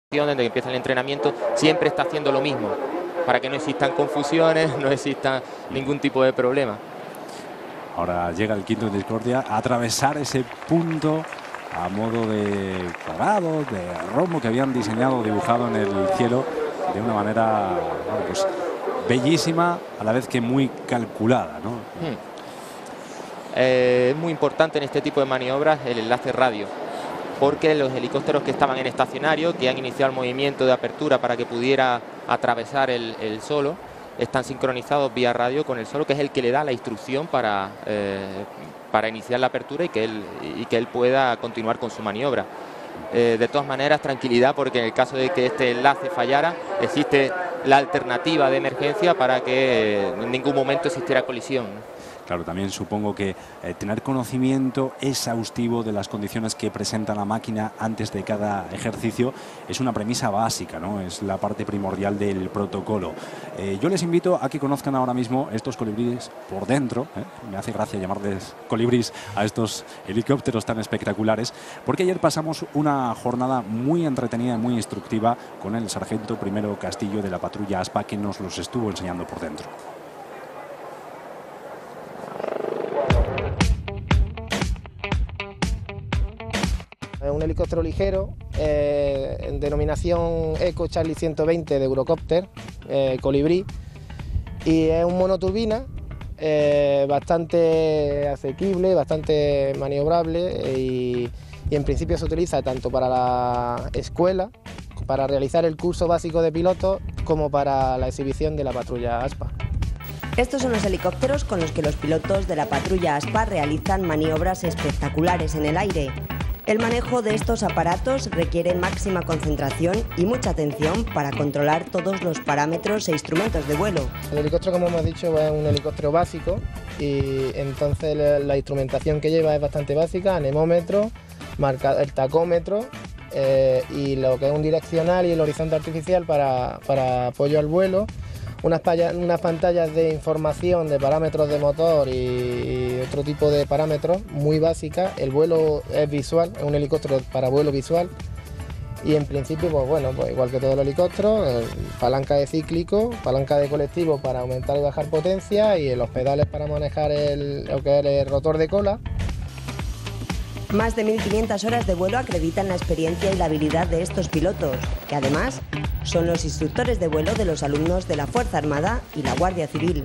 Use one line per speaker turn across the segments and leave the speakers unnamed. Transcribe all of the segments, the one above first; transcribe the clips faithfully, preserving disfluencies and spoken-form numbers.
Desde que empieza el entrenamiento siempre está haciendo lo mismo para que no existan confusiones, no exista ningún tipo de problema.
Ahora llega el quinto en discordia a atravesar ese punto a modo de cuadrado, de rombo que habían diseñado, dibujado en el cielo de una manera, bueno, pues bellísima, a la vez que muy calculada, ¿no?
Hmm. Eh, es muy importante en este tipo de maniobras el enlace radio, porque los helicópteros que estaban en estacionario, que han iniciado el movimiento de apertura para que pudiera atravesar el, el solo, están sincronizados vía radio con el solo, que es el que le da la instrucción para, eh, para iniciar la apertura y que él, y que él pueda continuar con su maniobra. Eh, de todas maneras, tranquilidad, porque en el caso de que este enlace fallara, existe la alternativa de emergencia para que en ningún momento existiera colisión.
Claro, también supongo que eh, tener conocimiento exhaustivo de las condiciones que presenta la máquina antes de cada ejercicio es una premisa básica, ¿no? Es la parte primordial del protocolo. Eh, yo les invito a que conozcan ahora mismo estos colibríes por dentro. ¿eh? Me hace gracia llamarles colibríes a estos helicópteros tan espectaculares, porque ayer pasamos una jornada muy entretenida y muy instructiva con el sargento Primero Castillo de la patrulla ASPA, que nos los estuvo enseñando por dentro.
Es un helicóptero ligero, eh, en denominación Eco Charlie ciento veinte de Eurocopter, eh, colibrí, y es un monoturbina eh, bastante asequible, bastante maniobrable y, y en principio se utiliza tanto para la escuela, para realizar el curso básico de pilotos, como para la exhibición de la patrulla ASPA.
Estos son los helicópteros con los que los pilotos de la patrulla ASPA realizan maniobras espectaculares en el aire. El manejo de estos aparatos requiere máxima concentración y mucha atención para controlar todos los parámetros e instrumentos de vuelo.
El helicóptero, como hemos dicho, es un helicóptero básico y entonces la, la instrumentación que lleva es bastante básica: anemómetro, marca, el tacómetro eh, y lo que es un direccional y el horizonte artificial para, para apoyo al vuelo. Unas, unas pantallas de información de parámetros de motor y, y otro tipo de parámetros muy básicas. El vuelo es visual, es un helicóptero para vuelo visual y en principio, pues bueno, pues igual que todos los helicópteros, eh, palanca de cíclico, palanca de colectivo para aumentar y bajar potencia y los pedales para manejar el, lo que es el rotor de cola.
Más de mil quinientas horas de vuelo acreditan la experiencia y la habilidad de estos pilotos, que además son los instructores de vuelo de los alumnos de la Fuerza Armada y la Guardia Civil.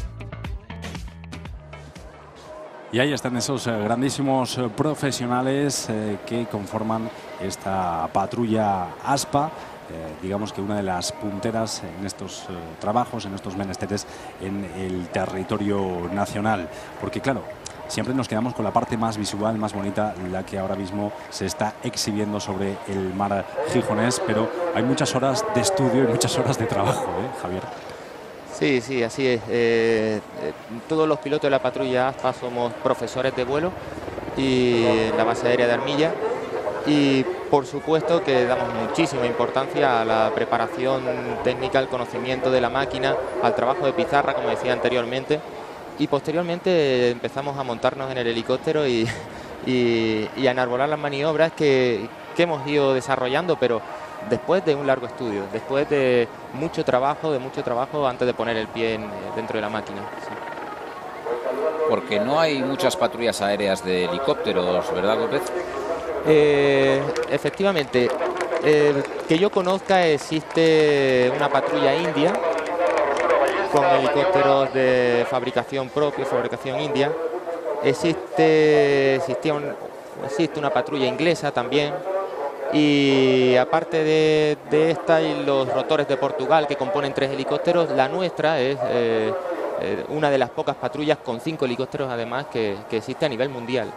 Y ahí están esos eh, grandísimos eh, profesionales eh, que conforman esta patrulla ASPA, eh, digamos que una de las punteras en estos eh, trabajos, en estos menesteres en el territorio nacional. Porque claro, siempre nos quedamos con la parte más visual, más bonita, la que ahora mismo se está exhibiendo sobre el mar gijonés, pero hay muchas horas de estudio y muchas horas de trabajo, ¿eh, Javier?
Sí, sí, así es. Eh, eh, todos los pilotos de la patrulla ASPA somos profesores de vuelo y en la base aérea de Armilla, y por supuesto que damos muchísima importancia a la preparación técnica, al conocimiento de la máquina, al trabajo de pizarra, como decía anteriormente. Y posteriormente empezamos a montarnos en el helicóptero y, y, y a enarbolar las maniobras que, que hemos ido desarrollando, pero después de un largo estudio, después de mucho trabajo, de mucho trabajo antes de poner el pie en, dentro de la máquina. Sí.
Porque no hay muchas patrullas aéreas de helicópteros, ¿verdad, López?
Eh, efectivamente, eh, que yo conozca, existe una patrulla india con helicópteros de fabricación propia, fabricación india. Existe, existía un, existe una patrulla inglesa también. Y aparte de, de esta y los rotores de Portugal, que componen tres helicópteros, la nuestra es eh, eh, una de las pocas patrullas con cinco helicópteros además que, que existe a nivel mundial.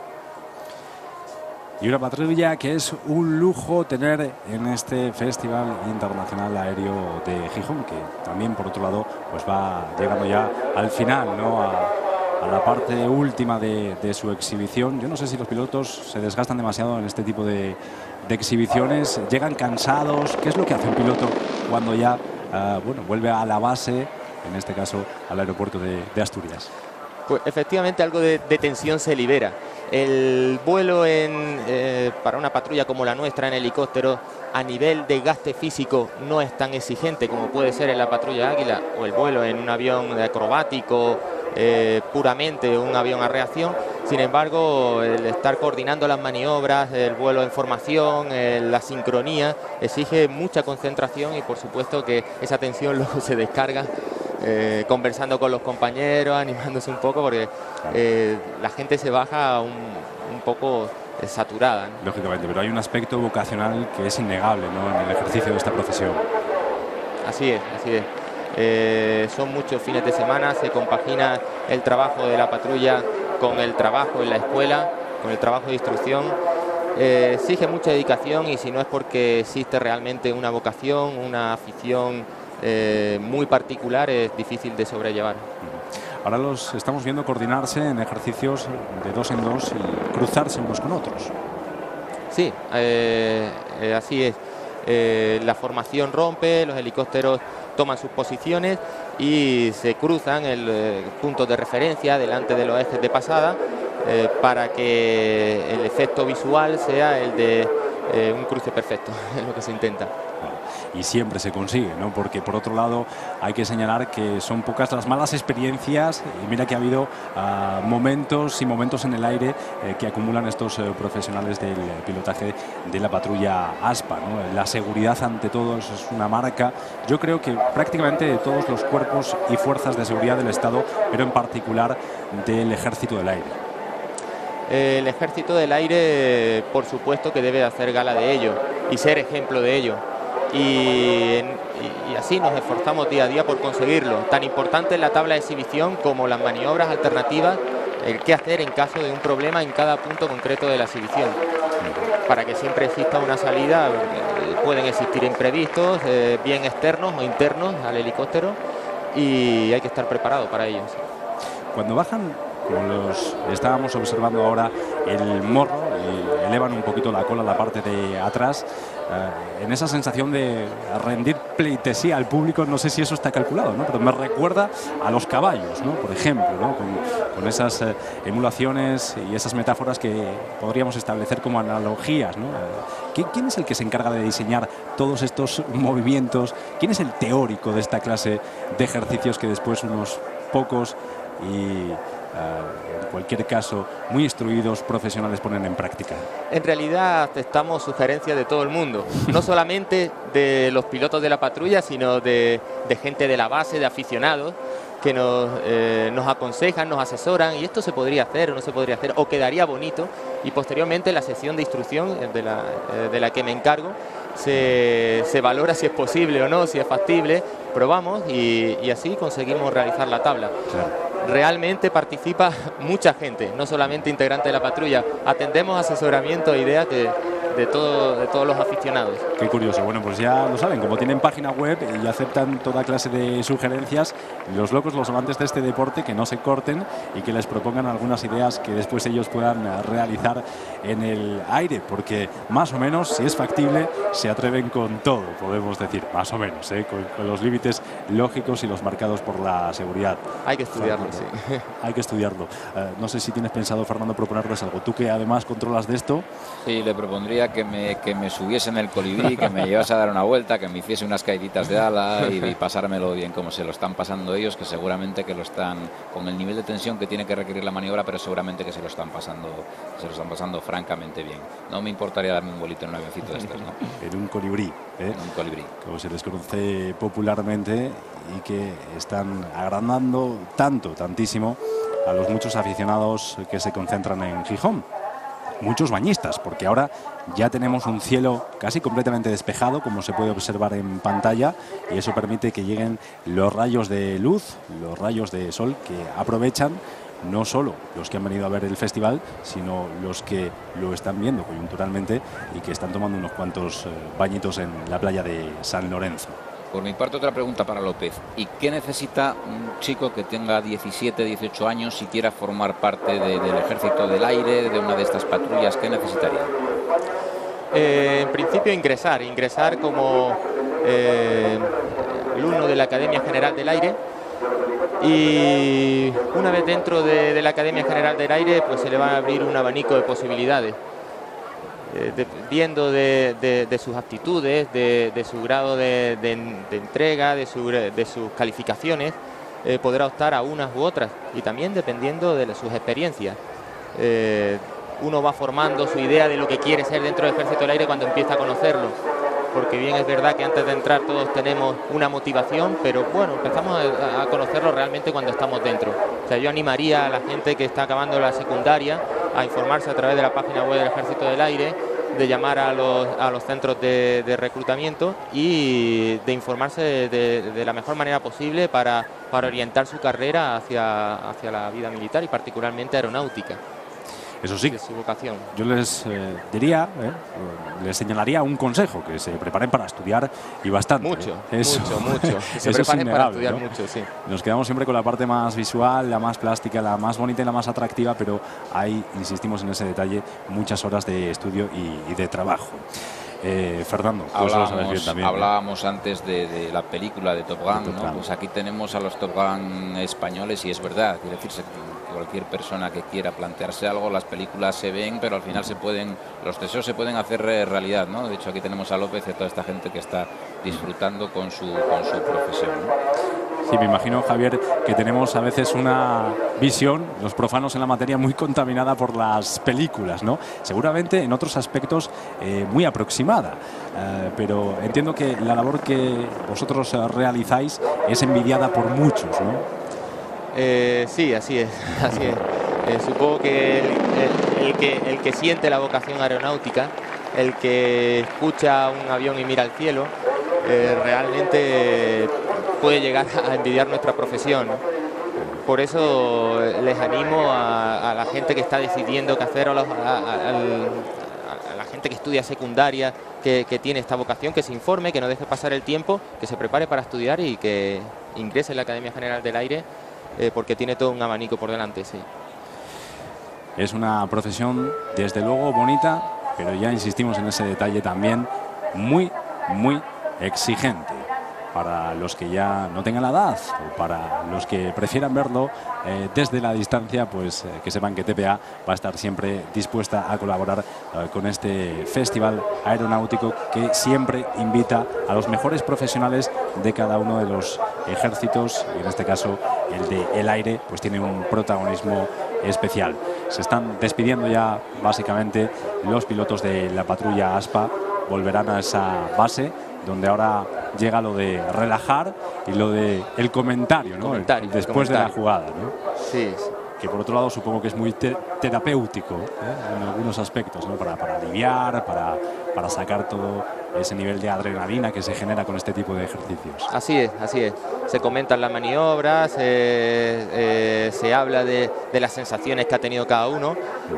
Y una patrulla que es un lujo tener en este Festival Internacional Aéreo de Gijón, que también, por otro lado, pues va llegando ya al final, ¿no? A, a la parte última de, de su exhibición. Yo no sé si los pilotos se desgastan demasiado en este tipo de, de exhibiciones, llegan cansados. ¿Qué es lo que hace un piloto cuando ya uh, bueno, vuelve a la base, en este caso al aeropuerto de, de Asturias?
Pues efectivamente algo de, de tensión se libera. El vuelo en, eh, para una patrulla como la nuestra en helicóptero a nivel de gasto físico no es tan exigente como puede ser en la patrulla Águila o el vuelo en un avión acrobático, eh, puramente un avión a reacción. Sin embargo, el estar coordinando las maniobras, el vuelo en formación, eh, la sincronía, exige mucha concentración y por supuesto que esa tensión luego se descarga eh, conversando con los compañeros, animándose un poco, porque eh, la gente se baja un, un poco eh, saturada, ¿no?
Lógicamente, pero hay un aspecto vocacional que es innegable, ¿no?, en el ejercicio de esta profesión.
Así es, así es. Eh, son muchos fines de semana, se compagina el trabajo de la patrulla con el trabajo en la escuela, con el trabajo de instrucción. Eh, exige mucha dedicación y si no es porque existe realmente una vocación, una afición eh, muy particular, es difícil de sobrellevar.
Ahora los estamos viendo coordinarse en ejercicios de dos en dos y cruzarse unos con otros.
Sí, eh, eh, así es. Eh, la formación rompe, los helicópteros toman sus posiciones y se cruzan el eh, punto de referencia delante de los ejes de pasada eh, para que el efecto visual sea el de eh, un cruce perfecto, es lo que se intenta.
Y siempre se consigue, ¿no? Porque por otro lado hay que señalar que son pocas las malas experiencias y mira que ha habido uh, momentos y momentos en el aire eh, que acumulan estos eh, profesionales del pilotaje de la patrulla Aspa, ¿no? La seguridad ante todo es una marca, yo creo que prácticamente de todos los cuerpos y fuerzas de seguridad del Estado, pero en particular del Ejército del Aire.
El Ejército del Aire, por supuesto que debe hacer gala de ello y ser ejemplo de ello. Y, y, y así nos esforzamos día a día por conseguirlo. Tan importante es la tabla de exhibición como las maniobras alternativas, el qué hacer en caso de un problema en cada punto concreto de la exhibición. Para que siempre exista una salida, pueden existir imprevistos, eh, bien externos o internos al helicóptero, y hay que estar preparado para ellos.
Cuando bajan, como los estábamos observando ahora, el morro, y elevan un poquito la cola a la parte de atrás, eh, en esa sensación de rendir pleitesía al público, no sé si eso está calculado, ¿no? Pero me recuerda a los caballos, ¿no? Por ejemplo, ¿no? con, con esas eh, emulaciones y esas metáforas que podríamos establecer como analogías, ¿no? Eh, ¿Quién es el que se encarga de diseñar todos estos movimientos? ¿Quién es el teórico de esta clase de ejercicios que después unos pocos y Uh, en cualquier caso muy instruidos profesionales ponen en práctica?
En realidad aceptamos sugerencias de todo el mundo, no solamente de los pilotos de la patrulla, sino de, de gente de la base, de aficionados que nos, eh, nos aconsejan, nos asesoran, y esto se podría hacer o no se podría hacer, o quedaría bonito, y posteriormente la sesión de instrucción de la, eh, de la que me encargo se, se valora si es posible o no, si es factible, probamos y, y así conseguimos realizar la tabla. Claro. Realmente participa mucha gente, no solamente integrantes de la patrulla. Atendemos asesoramiento e ideas de, de, todo, de todos los aficionados.
Qué curioso. Bueno, pues ya lo saben, como tienen página web y aceptan toda clase de sugerencias, los locos, los amantes de este deporte, que no se corten y que les propongan algunas ideas que después ellos puedan realizar en el aire, porque más o menos, si es factible, se atreven con todo, podemos decir, más o menos, ¿eh? con, con los límites lógicos y los marcados por la seguridad.
Hay que estudiarlo, sí.
Hay que estudiarlo. Uh, no sé si tienes pensado, Fernando, proponerles algo. Tú que además controlas de esto.
Sí, le propondría que me, que me subiese en el colibrí, que me llevase a dar una vuelta, que me hiciese unas caíditas de ala y, y pasármelo bien como se lo están pasando ellos, que seguramente que lo están, con el nivel de tensión que tiene que requerir la maniobra, pero seguramente que se lo están pasando, se lo están pasando francamente bien. No me importaría darme un bolito en un avioncito de estos, ¿no?
En un colibrí, ¿eh?
En un colibrí.
Como se les conoce popularmente y que están agrandando tanto, tantísimo a los muchos aficionados que se concentran en Gijón. Muchos bañistas, porque ahora ya tenemos un cielo casi completamente despejado, como se puede observar en pantalla, y eso permite que lleguen los rayos de luz, los rayos de sol que aprovechan no solo los que han venido a ver el festival, sino los que lo están viendo coyunturalmente y que están tomando unos cuantos eh, bañitos en la playa de San Lorenzo.
Por mi parte, otra pregunta para López. ¿Y qué necesita un chico que tenga diecisiete, dieciocho años y quiera formar parte de, del Ejército del Aire, de una de estas patrullas? ¿Qué necesitaría?
Eh, en principio ingresar, ingresar como eh, alumno de la Academia General del Aire y una vez dentro de, de la Academia General del Aire, pues se le va a abrir un abanico de posibilidades. Eh, dependiendo de, de, de sus aptitudes, de, de su grado de, de, de entrega, de, su, de sus calificaciones, eh, podrá optar a unas u otras, y también dependiendo de sus experiencias. Eh, uno va formando su idea de lo que quiere ser dentro del Ejército del Aire cuando empieza a conocerlo, porque bien es verdad que antes de entrar todos tenemos una motivación, pero bueno, empezamos a, a conocerlo realmente cuando estamos dentro. O sea, yo animaría a la gente que está acabando la secundaria a informarse a través de la página web del Ejército del Aire, de llamar a los, a los centros de, de reclutamiento y de informarse de, de, de la mejor manera posible para, para orientar su carrera hacia, hacia la vida militar y particularmente aeronáutica.
Eso sí,
de su vocación.
Yo les eh, diría, eh, les señalaría un consejo, que se preparen para estudiar y bastante.
Mucho,
eh. Eso,
mucho, mucho. Que se
eso
preparen para estudiar,
¿no?
mucho, sí.
Nos quedamos siempre con la parte más visual, la más plástica, la más bonita y la más atractiva, pero ahí, insistimos en ese detalle, muchas horas de estudio y, y de trabajo. Eh, Fernando,
hablábamos,
bien también,
hablábamos ¿eh? antes de, de la película de Top Gun,
de Top
¿no?
Gun.
Pues aquí tenemos a los Top Gun españoles y es verdad, quiere decirse que cualquier persona que quiera plantearse algo, las películas se ven, pero al final se pueden, los deseos se pueden hacer realidad, ¿no? De hecho aquí tenemos a López y a toda esta gente que está disfrutando con su, con su profesión, ¿no?
Sí, me imagino, Javier, que tenemos a veces una visión, los profanos en la materia, muy contaminada por las películas, ¿no? Seguramente en otros aspectos eh, muy aproximada, eh, pero entiendo que la labor que vosotros eh, realizáis es envidiada por muchos, ¿no?
Eh, sí, así es, así es. Eh, supongo que el, el, el que el que siente la vocación aeronáutica, el que escucha un avión y mira al cielo, eh, realmente puede llegar a envidiar nuestra profesión, ¿no? Por eso les animo a, a la gente que está decidiendo qué hacer, a, los, a, a, a la gente que estudia secundaria, que, que tiene esta vocación, que se informe, que no deje pasar el tiempo, que se prepare para estudiar y que ingrese en la Academia General del Aire, eh, porque tiene todo un abanico por delante, sí.
Es una profesión, desde luego, bonita, pero ya insistimos en ese detalle también, muy, muy exigente. Para los que ya no tengan la edad o para los que prefieran verlo eh, desde la distancia, pues eh, que sepan que T P A va a estar siempre dispuesta a colaborar eh, con este festival aeronáutico que siempre invita a los mejores profesionales de cada uno de los ejércitos, y en este caso el de el aire pues tiene un protagonismo especial. Se están despidiendo ya básicamente los pilotos de la patrulla ASPA, volverán a esa base donde ahora llega lo de relajar y lo de el comentario, ¿no?
Comentario,
el, después
el comentario.
de la jugada, ¿no?
Sí, sí.
Que por otro lado supongo que es muy te terapéutico, ¿eh? En algunos aspectos, ¿no? Para, para aliviar, para, para sacar todo ese nivel de adrenalina que se genera con este tipo de ejercicios.
Así es, así es. Se comentan las maniobras, eh, eh, se habla de, de las sensaciones que ha tenido cada uno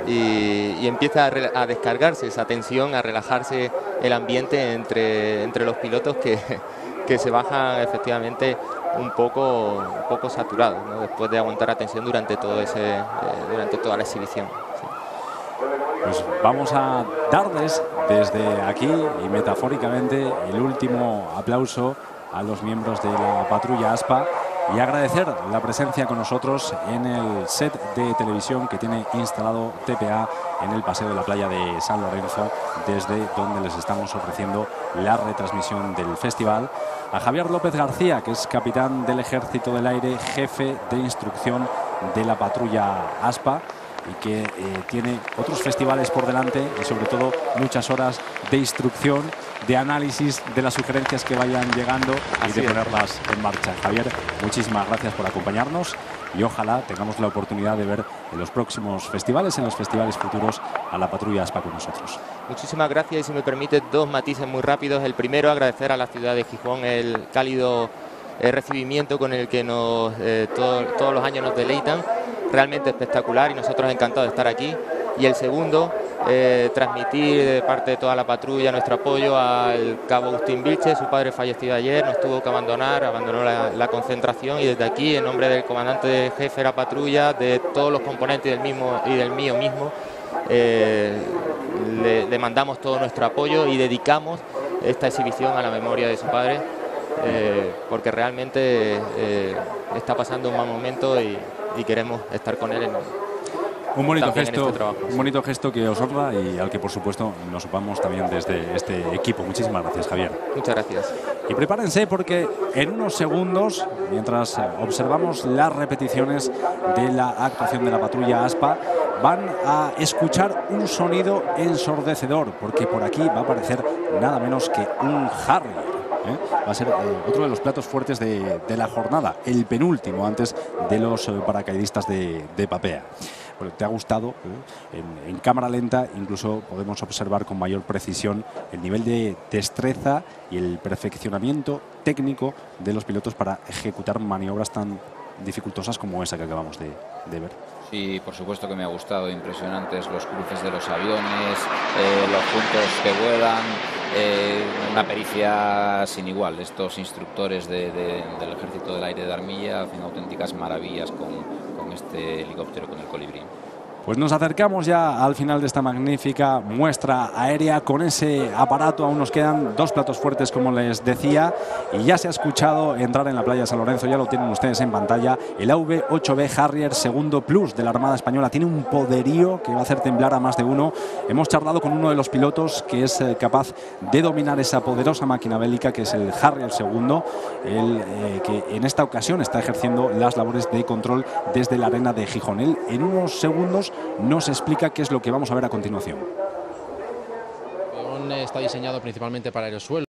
y, y empieza a, a descargarse esa tensión, a relajarse el ambiente entre, entre los pilotos que, que se bajan efectivamente un poco, un poco saturados, ¿no? Después de aguantar la tensión durante, todo ese, eh, durante toda la exhibición. Sí.
Pues vamos a darles desde aquí y metafóricamente el último aplauso a los miembros de la patrulla ASPA y agradecer la presencia con nosotros en el set de televisión que tiene instalado T P A en el Paseo de la Playa de San Lorenzo, desde donde les estamos ofreciendo la retransmisión del festival. A Javier López García, que es capitán del Ejército del Aire, jefe de instrucción de la patrulla ASPA, y que eh, tiene otros festivales por delante y sobre todo muchas horas de instrucción, de análisis de las sugerencias que vayan llegando y de ponerlas en marcha. Javier, muchísimas gracias por acompañarnos y ojalá tengamos la oportunidad de ver en los próximos festivales, en los festivales futuros, a la patrulla ASPA con nosotros.
Muchísimas gracias y si me permite dos matices muy rápidos. El primero, agradecer a la ciudad de Gijón el cálido eh, recibimiento con el que nos, eh, todo, todos los años nos deleitan. Realmente espectacular y nosotros encantados de estar aquí. Y el segundo, eh, transmitir de parte de toda la patrulla nuestro apoyo al cabo Agustín Vilche. Su padre falleció ayer, nos tuvo que abandonar, abandonó la, la concentración y desde aquí, en nombre del comandante jefe de la patrulla, de todos los componentes del mismo y del mío mismo, eh, le, le mandamos todo nuestro apoyo y dedicamos esta exhibición a la memoria de su padre, eh, porque realmente eh, está pasando un mal momento y, y queremos estar con él en,
Un bonito
en
gesto,
este trabajo,
un
sí.
bonito gesto que os honra y al que por supuesto nos sumamos también desde este equipo. Muchísimas gracias, Javier.
Muchas gracias.
Y prepárense porque en unos segundos, mientras observamos las repeticiones de la actuación de la patrulla Aspa, van a escuchar un sonido ensordecedor, porque por aquí va a aparecer nada menos que un Harrier. ¿Eh? Va a ser eh, otro de los platos fuertes de, de la jornada, el penúltimo antes de los eh, paracaidistas de, de Papea. Bueno, ¿te ha gustado? ¿Eh? En, en cámara lenta incluso podemos observar con mayor precisión el nivel de destreza y el perfeccionamiento técnico de los pilotos para ejecutar maniobras tan dificultosas como esa que acabamos de, de ver.
Sí, por supuesto que me ha gustado, impresionantes los cruces de los aviones, eh, los puntos que vuelan, eh, una pericia sin igual. Estos instructores de, de, del Ejército del Aire de Armilla hacen auténticas maravillas con, con este helicóptero, con el Colibrí.
Pues nos acercamos ya al final de esta magnífica muestra aérea con ese aparato. Aún nos quedan dos platos fuertes, como les decía, y ya se ha escuchado entrar en la playa de San Lorenzo. Ya lo tienen ustedes en pantalla. El A V ocho B Harrier segundo Plus de la Armada Española tiene un poderío que va a hacer temblar a más de uno. Hemos charlado con uno de los pilotos que es eh, capaz de dominar esa poderosa máquina bélica, que es el Harrier segundo, el eh, que en esta ocasión está ejerciendo las labores de control desde la arena de Gijón. Él en unos segundos nos explica qué es lo que vamos a ver a continuación.
El avión está diseñado principalmente para aerosuelo.